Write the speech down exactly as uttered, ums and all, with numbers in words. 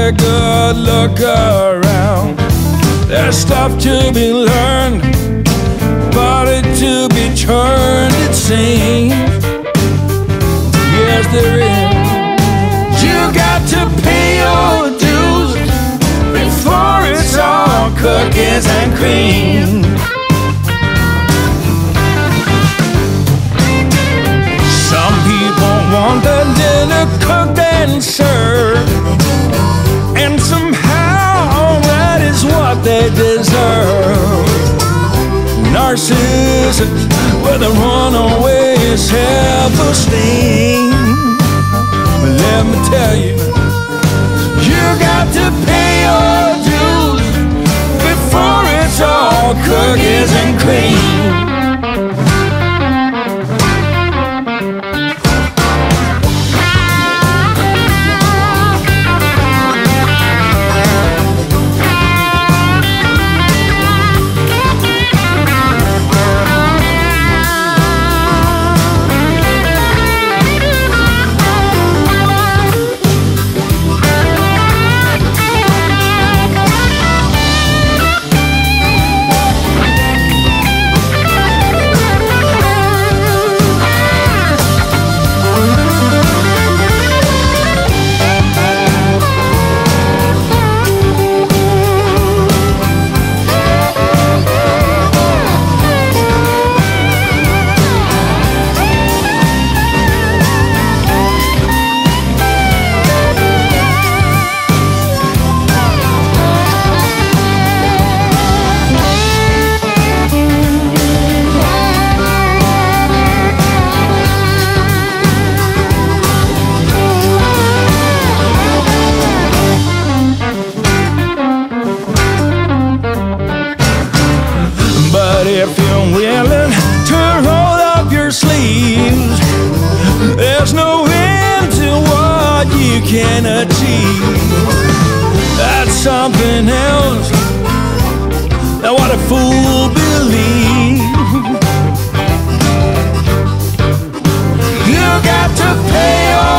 a good look around. There's stuff to be learned, body to be turned, it seems. Yes, there is. You got to pay your dues before it's all cookies and cream. Some people want the dinner cooked and served, and somehow that is what they deserve. Narcissists with a runaway self-esteem. But let me tell you, you got to pay your dues before it's all cookies and cream. But if you're willing to roll up your sleeves, there's no end to what you can achieve. That's something else than what a fool believes. You got to pay your